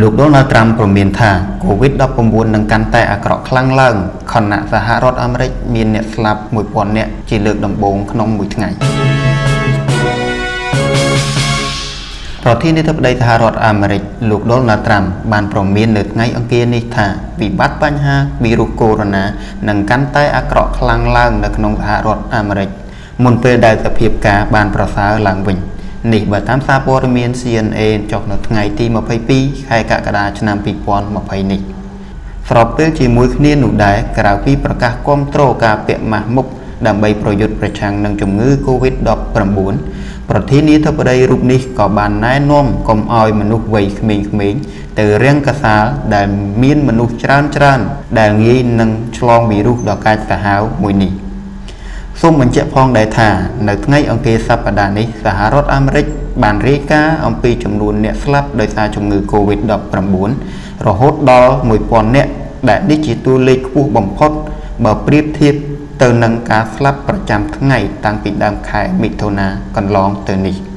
លោកដូណាល់ត្រាំប្រមានថា COVID-19 នឹងកាន់តែអាក្រក់ខ្លាំងឡើងខណៈសហរដ្ឋអាមេរិកមានអ្នកស្លាប់ 1000 នាក់ជាលើកដំបូងក្នុងមួយថ្ងៃប្រធានាធិបតីសហរដ្ឋអាមេរិកលោកដូណាល់ត្រាំបានប្រមាននៅថ្ងៃអង្គារនេះថាវិបត្តិបញ្ហាវីរុសកូវីដ -19 នឹងកាន់តែអាក្រក់ខ្លាំងឡើងនៅក្នុងសហរដ្ឋអាមេរិកមុនពេលដែលសភាពការបានប្រសើរឡើងវិញនេះបើតាមសារព័ត៌មាន CNN ចុះនៅថ្ងៃទី22ខែកក្កដាឆ្នាំ2020នេះស្របពេលជាមួយគ្នានោះដែរក្រៅពីប្រកាសគាំទ្រការពាក់ម៉ាស់មុខដើម្បីប្រយុទ្ធប្រឆាំងនឹងជំងឺ COVID-19 ប្រធានាធិបតីរូបនេះក៏បានណែនាំកុំឲ្យមនុស្សវ័យក្មេងៗទៅរាំងកាសាលដែលមានមនុស្សច្រើនដែលងាយនឹងឆ្លងវីរុសដ៏កាចសាហាវមួយនេះសូមបញ្ជាក់ផងដែរថានៅថ្ងៃអង្គារសប្តាហ៍នេះសហរដ្ឋអាមេរិកបានរាយការណ៍អំពីចំនួនអ្នកស្លាប់ដោយសារជំងឺ COVID-19 រហូតដល់ 1000 នាក់ដែលនេះជាតួលេខខ្ពស់បំផុតបើប្រៀបធៀបទៅនឹងការស្លាប់ប្រចាំថ្ងៃតាំងពីដើមខែមិថុនាកន្លងទៅនេះ